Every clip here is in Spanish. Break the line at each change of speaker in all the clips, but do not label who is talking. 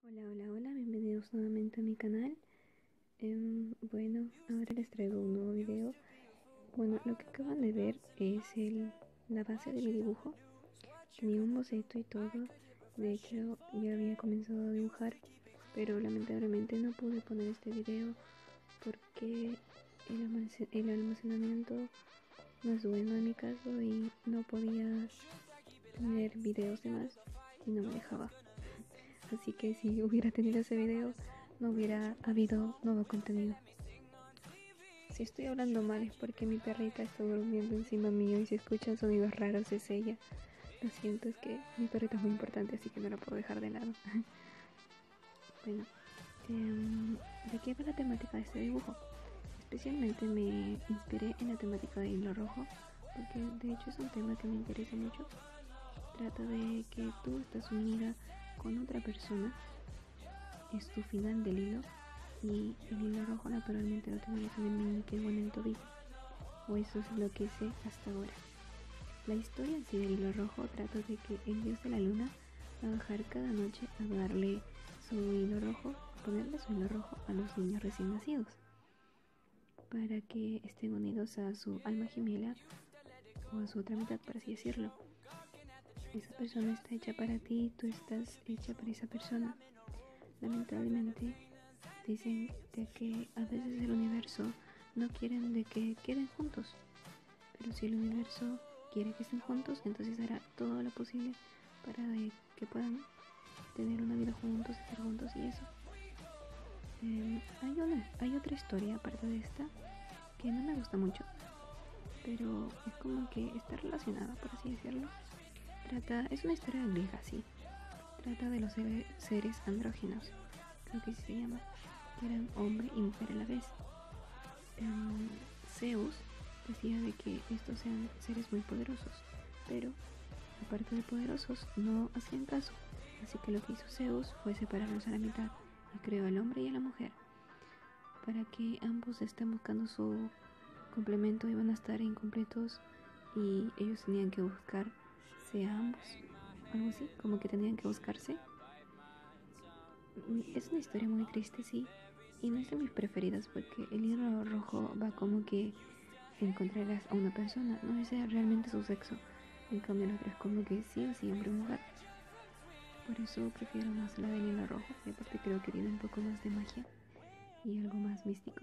Hola, hola, hola, bienvenidos nuevamente a mi canal. Bueno, ahora les traigo un nuevo video. Bueno, lo que acaban de ver es la base de mi dibujo. Tenía un boceto y todo. De hecho, ya había comenzado a dibujar, pero lamentablemente no pude poner este video porque el almacenamiento no es bueno en mi caso y no podía tener videos de más y no me dejaba. Así que si hubiera tenido ese video, no hubiera habido nuevo contenido. Si estoy hablando mal es porque mi perrita está durmiendo encima mío y si escuchan sonidos raros es ella. Lo siento, es que mi perrita es muy importante, así que no la puedo dejar de lado. Bueno, ¿de qué va la temática de este dibujo? Especialmente me inspiré en la temática de hilo rojo, porque de hecho es un tema que me interesa mucho. Trata de que tú estás unida con otra persona, es tu final del hilo, y el hilo rojo naturalmente lo tendrías en el meñique o en el tobillo, o eso es lo que sé hasta ahora. La historia en sí del hilo rojo trata de que el dios de la luna va a bajar cada noche a darle su hilo rojo, a ponerle su hilo rojo a los niños recién nacidos, para que estén unidos a su alma gemela o a su otra mitad, por así decirlo. Esa persona está hecha para ti, tú estás hecha para esa persona. Lamentablemente dicen de que a veces el universo no quieren de que queden juntos, pero si el universo quiere que estén juntos, entonces hará todo lo posible para que puedan tener una vida juntos, estar juntos y eso. Hay otra historia aparte de esta que no me gusta mucho, pero es como que está relacionada, por así decirlo. Es una historia griega, sí. Trata de los seres andrógenos, creo que así se llama, que eran hombre y mujer a la vez. Zeus decía de que estos sean seres muy poderosos, pero aparte de poderosos no hacían caso, así que lo que hizo Zeus fue separarlos a la mitad y creó al hombre y a la mujer para que ambos estén buscando su complemento y van a estar incompletos y ellos tenían que buscarse a ambos, algo así, como que tenían que buscarse. Es una historia muy triste, sí, y no es de mis preferidas porque el hilo rojo va como que encontrarás a una persona, no dice realmente su sexo. En cambio la otra es como que sí o sí, hombre o mujer. Por eso prefiero más la del hilo rojo y aparte creo que tiene un poco más de magia y algo más místico.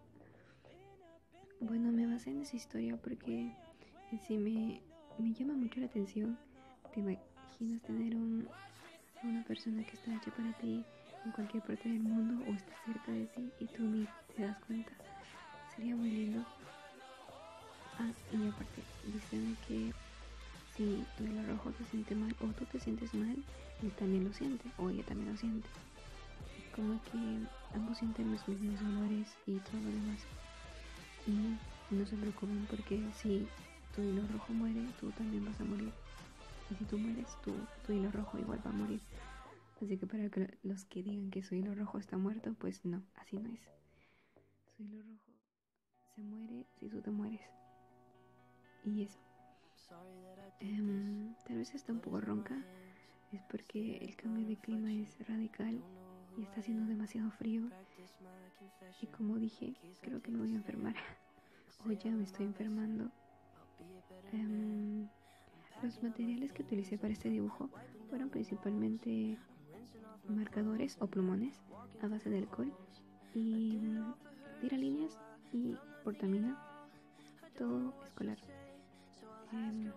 Bueno, me basé en esa historia porque en sí me llama mucho la atención. ¿Te imaginas tener una persona que está hecha para ti en cualquier parte del mundo o está cerca de ti y tú ni te das cuenta? Sería muy lindo. Ah, y aparte, dicen que si tu hilo rojo se siente mal o tú te sientes mal, él también lo siente o ella también lo siente. Como que ambos sienten los mismos dolores y todo lo demás. Y no se preocupen porque si tu hilo rojo muere, tú también vas a morir. Y si tú mueres, tu hilo rojo igual va a morir. Así que para que los que digan que su hilo rojo está muerto, pues no, así no es. Su hilo rojo se muere si tú te mueres. Y eso. Tal vez está un poco ronca. Es porque el cambio de clima es radical y está haciendo demasiado frío. Y como dije, creo que me voy a enfermar. O ya me estoy enfermando. Los materiales que utilicé para este dibujo fueron principalmente marcadores o plumones a base de alcohol y tiralíneas y portamina, todo escolar. Em,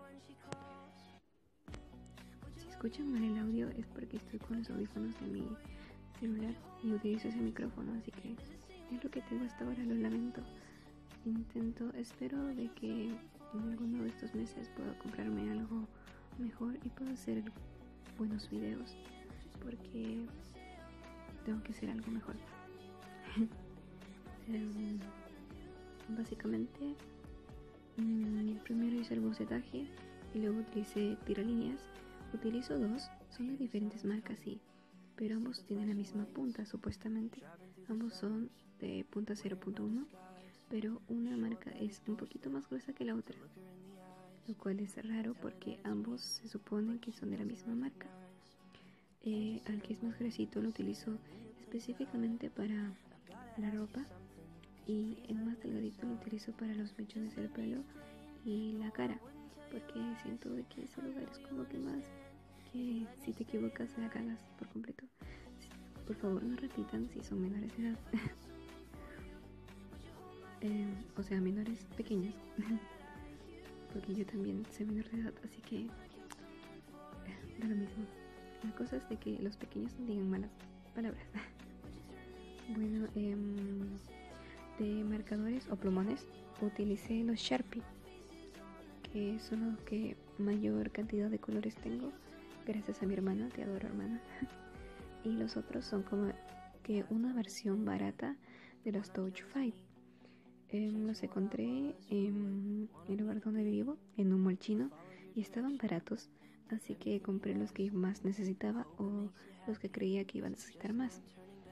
si escuchan mal el audio es porque estoy con los audífonos de mi celular y utilizo ese micrófono, así que es lo que tengo hasta ahora, lo lamento. Espero de que en alguno de estos meses pueda comprarme algo mejor y pueda hacer buenos videos porque tengo que hacer algo mejor. Básicamente, primero hice el bocetaje y luego utilicé tiralíneas. Utilizo dos, son de diferentes marcas, sí, pero ambos tienen la misma punta supuestamente. Ambos son de punta 0.1, pero una marca es un poquito más gruesa que la otra, lo cual es raro porque ambos se supone que son de la misma marca. al que es más gruesito lo utilizo específicamente para la ropa, y el más delgadito lo utilizo para los mechones del pelo y la cara, porque siento de que ese lugar es como que más, que si te equivocas la cagas por completo. Por favor, no repitan si son menores de edad. O sea, menores pequeños. Porque yo también soy menor de edad, así que da lo mismo. La cosa es de que los pequeños no digan malas palabras. Bueno, de marcadores o plumones utilicé los Sharpie, que son los que mayor cantidad de colores tengo, gracias a mi hermana. Te adoro, hermana. Y los otros son como que una versión barata de los Touch 5. Los encontré en el lugar donde vivo, en un mall chino, y estaban baratos, así que compré los que más necesitaba o los que creía que iba a necesitar más.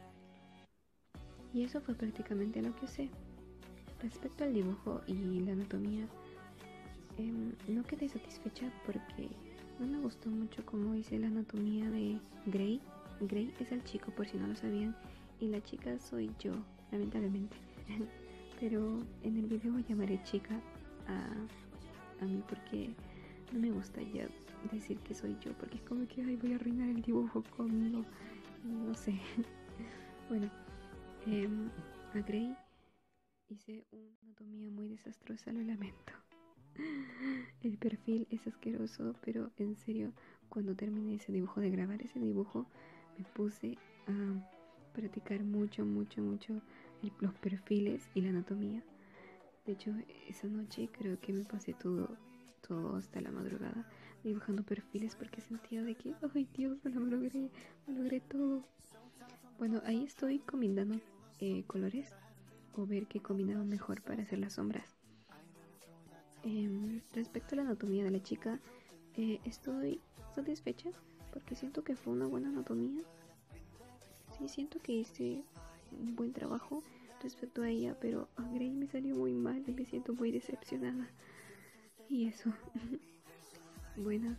Y eso fue prácticamente lo que usé. Respecto al dibujo y la anatomía, no quedé satisfecha porque no me gustó mucho cómo hice la anatomía de Gray. Gray es el chico, por si no lo sabían, y la chica soy yo, lamentablemente. Pero en el video llamaré chica a mí porque no me gusta ya decir que soy yo, porque es como que ay, voy a arruinar el dibujo conmigo, no sé. Bueno, a Gray hice una anatomía muy desastrosa, lo lamento. El perfil es asqueroso, pero en serio, cuando terminé ese dibujo, de grabar ese dibujo, me puse a practicar mucho los perfiles y la anatomía. De hecho, esa noche creo que me pasé todo hasta la madrugada dibujando perfiles, porque sentía de que, ay Dios, lo logré todo. Bueno, ahí estoy combinando colores, o ver qué combinaba mejor para hacer las sombras. Respecto a la anatomía de la chica, estoy satisfecha porque siento que fue una buena anatomía. Sí, siento que hice un buen trabajo respecto a ella, pero a Grey me salió muy mal y me siento muy decepcionada. Y eso. Bueno,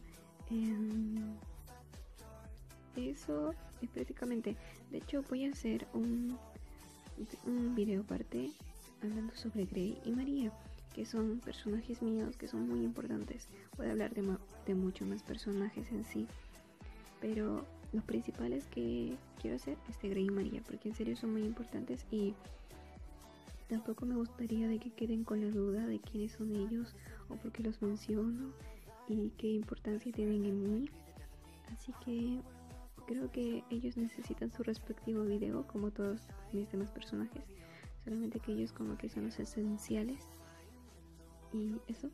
eso es prácticamente. De hecho, voy a hacer un video aparte hablando sobre Grey y María, que son personajes míos que son muy importantes. Voy a hablar de muchos más personajes en sí, pero los principales que quiero hacer es de Grey y María, porque en serio son muy importantes y tampoco me gustaría de que queden con la duda de quiénes son ellos o por qué los menciono y qué importancia tienen en mí. Así que creo que ellos necesitan su respectivo video, como todos mis demás personajes, solamente que ellos como que son los esenciales. Y eso.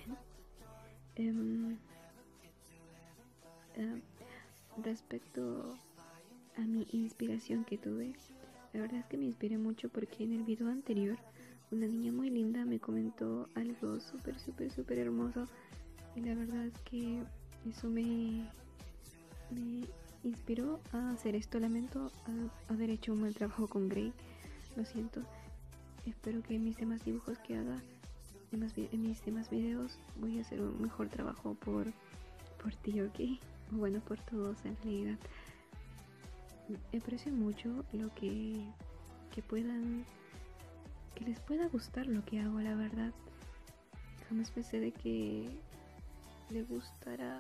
Respecto a mi inspiración que tuve, la verdad es que me inspiré mucho porque en el video anterior una niña muy linda me comentó algo súper hermoso, y la verdad es que eso me inspiró a hacer esto. Lamento haber hecho un mal trabajo con Grey, lo siento. Espero que en mis demás dibujos que haga, en mis demás videos, voy a hacer un mejor trabajo por ti, ¿ok? Bueno, por todos en realidad. Aprecio mucho lo que les pueda gustar lo que hago, la verdad. Jamás pensé de que le gustará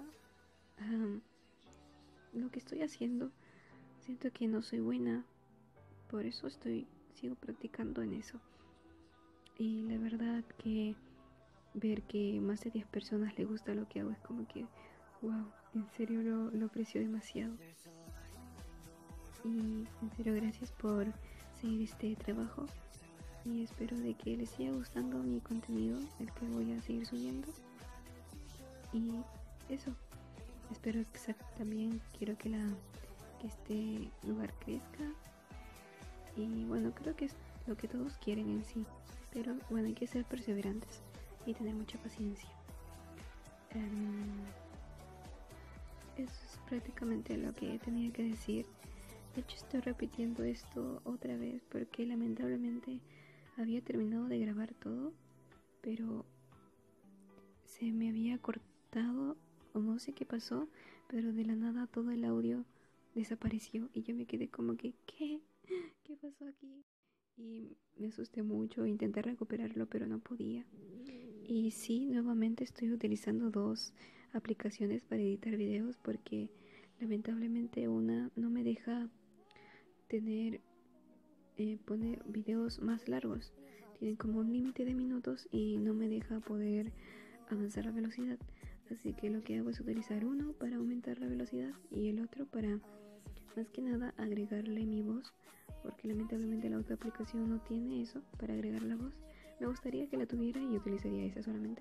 lo que estoy haciendo. Siento que no soy buena, por eso sigo practicando en eso. Y la verdad que ver que más de 10 personas le gusta lo que hago es como que, wow, en serio lo aprecio demasiado. Y en serio, gracias por seguir este trabajo, y espero de que les siga gustando mi contenido, el que voy a seguir subiendo. Y eso, espero que también quiero que este lugar crezca, y bueno, creo que es lo que todos quieren en sí, pero bueno, hay que ser perseverantes y tener mucha paciencia. Eso es prácticamente lo que tenía que decir. De hecho, estoy repitiendo esto otra vez porque lamentablemente había terminado de grabar todo, pero se me había cortado o no sé qué pasó, pero de la nada todo el audio desapareció y yo me quedé como que ¿qué pasó aquí? Y me asusté mucho, intenté recuperarlo pero no podía. Y sí, nuevamente estoy utilizando dos aplicaciones para editar videos porque lamentablemente una no me deja tener poner videos más largos. Tienen como un límite de minutos y no me deja poder avanzar la velocidad. Así que lo que hago es utilizar uno para aumentar la velocidad y el otro para más que nada agregarle mi voz, porque lamentablemente la otra aplicación no tiene eso para agregar la voz. Me gustaría que la tuviera y utilizaría esa solamente.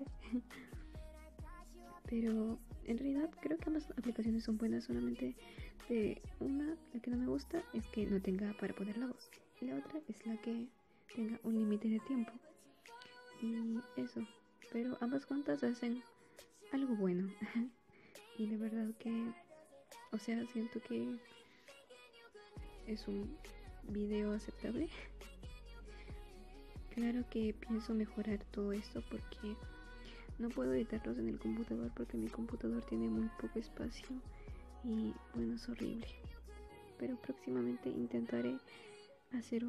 Pero en realidad creo que ambas aplicaciones son buenas, solamente de una, la que no me gusta es que no tenga para poner la voz y la otra es la que tenga un límite de tiempo y eso, pero ambas juntas hacen algo bueno. Y de verdad que, o sea, siento que es un video aceptable. Claro que pienso mejorar todo esto porque no puedo editarlos en el computador porque mi computador tiene muy poco espacio y bueno, es horrible. Pero próximamente intentaré hacer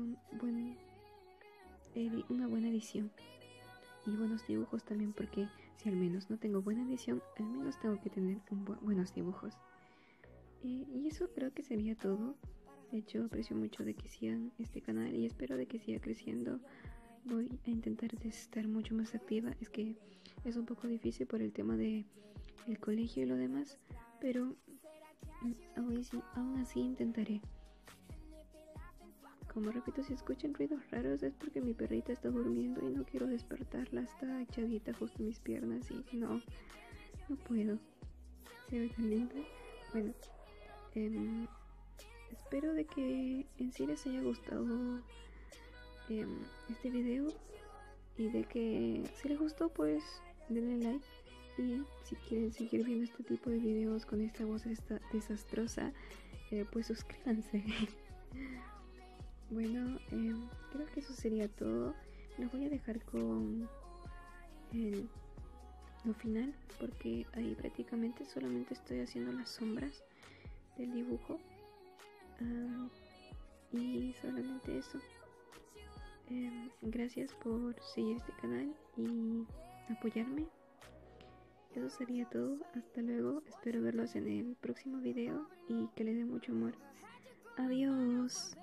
una buena edición y buenos dibujos también, porque si al menos no tengo buena edición, al menos tengo que tener buenos dibujos. Y eso creo que sería todo. De hecho, aprecio mucho de que sigan este canal y espero de que siga creciendo. Voy a intentar de estar mucho más activa. Es que es un poco difícil por el tema de el colegio y lo demás, pero aún así intentaré. Como repito, si escuchan ruidos raros es porque mi perrita está durmiendo y no quiero despertarla. Está echadita justo en mis piernas y no puedo. Se ve tan linda. Bueno, espero de que en sí les haya gustado este video y de que si les gustó pues denle like, y si quieren seguir viendo este tipo de videos con esta voz desastrosa, pues suscríbanse. Bueno, creo que eso sería todo. Los voy a dejar con lo final porque ahí prácticamente solamente estoy haciendo las sombras del dibujo. Y solamente eso. Gracias por seguir este canal y apoyarme. Eso sería todo. Hasta luego. Espero verlos en el próximo video y que les dé mucho amor. Adiós.